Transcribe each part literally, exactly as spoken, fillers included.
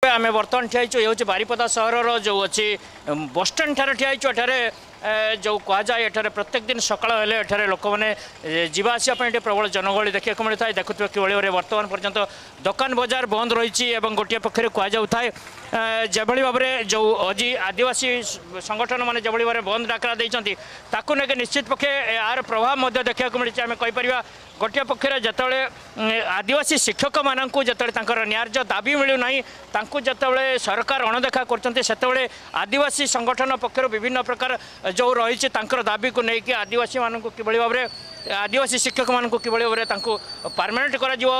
देखुवे आम बर्तमान ठिया ये हूँ बारिपदा सहर जो अच्छी बसस्टाण ठार ठिया एठारे जो कहुए एठारे प्रत्येक दिन सकाळ हेले एठारे लोक मैंने जीवा आसापी प्रबल जनगहली देखा मिलता है। देखुए कि बर्तमान पर्यंत दुकान बजार बंद रही गोटे पक्षर कहुए जभली भाव में जो आज आदिवासी संगठन मैंने जो भाव बंद डाकरा देती ताकूक निश्चित पक्षे यार प्रभाव देखा मिली आम कहीपर गोटे पक्षर जिते आदिवासी शिक्षक मानू जिते न्याय्य दाबी मिलूना जिते सरकार अणदेखा करते आदिवासी संगठन पक्षर विभिन्न प्रकार जो रही दाबी को लेकिन आदिवासी मानू कि भाव में आदिवासी शिक्षक मानू कि भाव में परमानेंट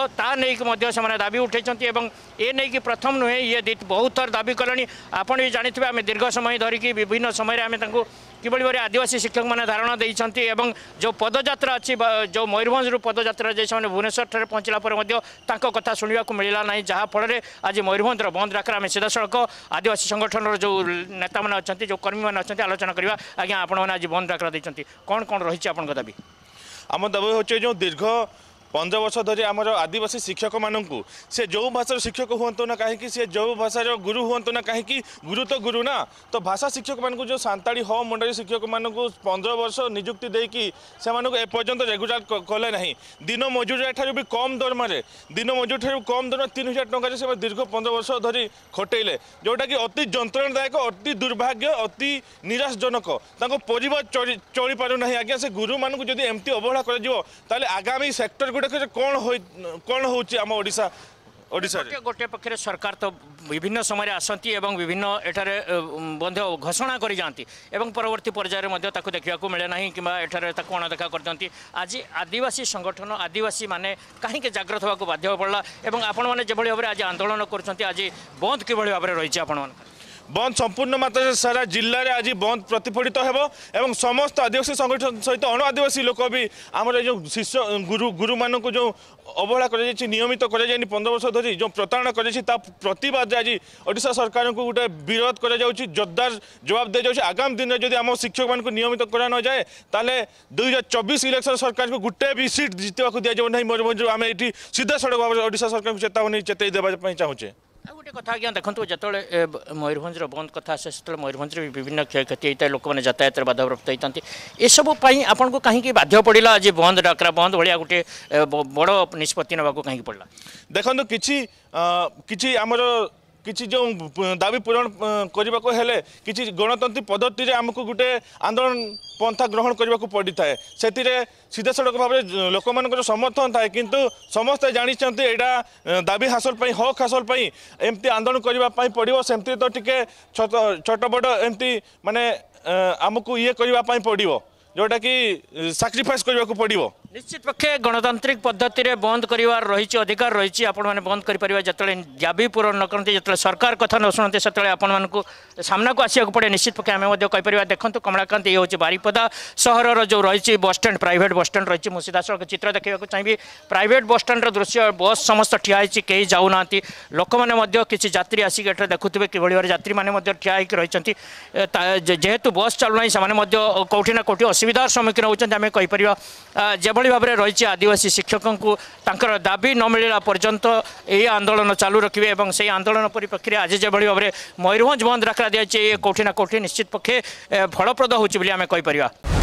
कर दाबी उठे ये नहीं कि प्रथम नुहे ये बहुत थर दाबी कले आपड़ भी जानी आम दीर्घ समय धरिकी विभिन्न समय आम कि भाव में आदिवासी शिक्षक मैंने धारणा देती जो पदयात्रा अच्छी जो मयूरभंज पदयात्रा जे भुवनेश्वर ठारे पहुँचला कथा शुणा मिलला ना जहाँफल आज मयूरभंज बंद डाकरा आम सीधा सड़क आदिवासी संगठन जो नेता मैंने अच्छा जो कर्मी मैंने अच्छा आलोचना करवा आज्ञा आपण मैंने आज बंद डाकरा देती कौन कौन रही आप दाबी आम दाबी हूँ जो दीर्घ पंद्रह वर्ष धरी आमर आदिवासी शिक्षक मानू से जो भाषार शिक्षक हूँ ना कहीं सी जो भाषार गुरु हूँ ना कहीं गुरु तो गुरु ना तो भाषा शिक्षक मानू जो सांताड़ी हो मंडली शिक्षक मानू पंद्रह वर्ष निजुक्ति देकी से एपर्यंत रेगुलार कले ना दिन मजूरी ठार भी कम दरमा दिन मजूरी ठार कम दरमा तीन हजार टकर से दीर्घ पंद्रह वर्ष धरी खटेले जोटा कि अति जंत्रणादायक अति दुर्भाग्य अति निराशजनक परिवार चली पारना आज्ञा से गुरु मानू जब एमती अवहेला कर आगामी सेक्टर गुड़ाक कौन हो कौन होम ओडिशा ओडिशा गोटे पक्षे सरकार तो विभिन्न समय आसती एवं विभिन्न एठारे बंध घोषणा कर जाती एवं परवर्ती पर्यायर देखा मिले ना कि एठारे अणदेखा करते आज आदिवासी संगठन आदिवासी माने कहीं जाग्रत होगा बाध्य पड़ा एवं आपण मैंने जो भाव में आज आंदोलन कर आज बंद कि भाव में रही आपण बंद संपूर्ण मात्रा सारा जिले में आज बंद प्रतिफलित हो समस्त आदिवासी संगठन सहित अण आदिवासी लोक भी आम जो शिष्य गुरु गुरु मान को जो अवहेला कर नियमित कर पंद्रह वर्ष धरी जो प्रताड़ना कर प्रतिवाद आज ओडिशा सरकार को गोटे विरोध कर जोरदार जवाब दी जाए आगामी दिन में जब आम शिक्षक मान नियमित करा न जाए ताले दुई हजार चौबीस इलेक्शन सरकार को गोटे भी सीट जितवा को दि ना मयूरभंज आम ये सीधा सड़क भाव में ओडिशा सरकार को चेतावनी चेतई देवाई चाहूचे गोटे कथा आज्ञा देखो जो मयूरभंज बंद कथा आसे से मयूरभंज विभिन्न क्षयक्षति होता है लोक मैंने यातायात बाधाप्राप्त होती है सबू आपन को कहीं बाध्य पड़ा आज बंद डाकरा बंद भाया गोटे बड़ निष्पत्ति ना कहीं पड़ा देखो किसी किसी आमर किसी जो दाबी पूरण करने को हेले किसी गणतंत्र पद्धति आमको गोटे आंदोलन पंथा ग्रहण करने को पड़ी थाए से सीधा सड़क भाव में लोक मान समर्थन थाए किंतु समस्ते जानते यहाँ दाबी हासिल हक हासिल एमती आंदोलन करने पड़ो सेमती तो टिके छोट बड़ एमती माने आमको ये करने पड़ो जोटा कि साक्रिफाइस करने को पड़ो निश्चित पक्षे गणतांत्रिक पद्धति रे बंद करिवार रही अधिकार रही आपण मैंने बंद करें जिते दाबी पूरण न करते जो सरकार कथा न शुणते से आपण मानक सामना को आसक पड़े निश्चित पक्षे आम कहीपर देखो कमलाकांत ये हूँ बारिपदा सहर जो रही बसस्टाण प्राइवेट बसस्टाण रही मुझे सीधा सड़क चित्र देखा चाहिए प्राइवेट बसस्टाण दृश्य बस समस्त ठिया कहीं जाऊना लोक मैंने किसी यात्री आसिक एट देखुए कि भाव यात्री मैंने ठिया रही जेहेतु बस चलुना से कौटी ना कौटी असुविधार सम्मुखीन होती आम कहीपर जभली भाव में रही आदिवासी शिक्षकों को तांकर दाबी न मिलला पर्यंत ये आंदोलन चालू रखिए और से आंदोलन परिप्रेक्षी आज जो भाव में मयूरभंज बंद डाकरा दी जाए कौटी ना कौटी निश्चित पक्षे फलप्रद होची आम कहीपर।